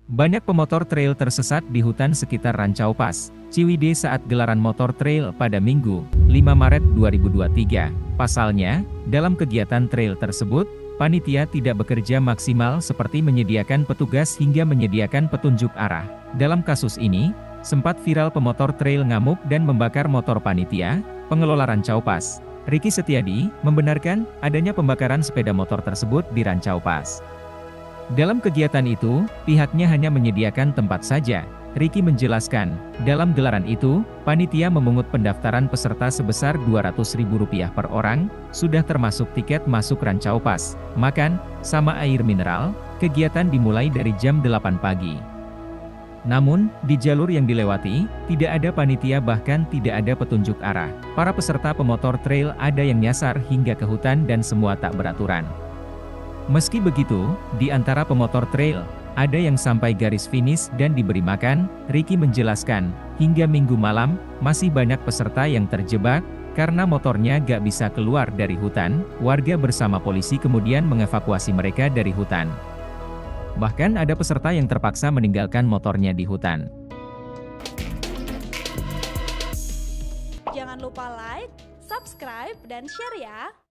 Banyak pemotor trail tersesat di hutan sekitar Rancau Pas, Ciwidey saat gelaran motor trail pada Minggu, 5 Maret 2023. Pasalnya, dalam kegiatan trail tersebut, panitia tidak bekerja maksimal seperti menyediakan petugas hingga menyediakan petunjuk arah. Dalam kasus ini, sempat viral pemotor trail ngamuk dan membakar motor panitia, pengelola Rancau Pas. Ricky Setiadi, membenarkan adanya pembakaran sepeda motor tersebut di Rancau Pas. Dalam kegiatan itu, pihaknya hanya menyediakan tempat saja. Ricky menjelaskan, dalam gelaran itu, panitia memungut pendaftaran peserta sebesar Rp200.000 per orang, sudah termasuk tiket masuk Rancau Pas, makan, sama air mineral. Kegiatan dimulai dari jam 8 pagi. Namun, di jalur yang dilewati, tidak ada panitia bahkan tidak ada petunjuk arah. Para peserta pemotor trail ada yang nyasar hingga ke hutan dan semua tak beraturan. Meski begitu, di antara pemotor trail, ada yang sampai garis finish dan diberi makan. Ricky menjelaskan, hingga Minggu malam, masih banyak peserta yang terjebak, karena motornya gak bisa keluar dari hutan. Warga bersama polisi kemudian mengevakuasi mereka dari hutan. Bahkan ada peserta yang terpaksa meninggalkan motornya di hutan. Jangan lupa like, subscribe, dan share ya!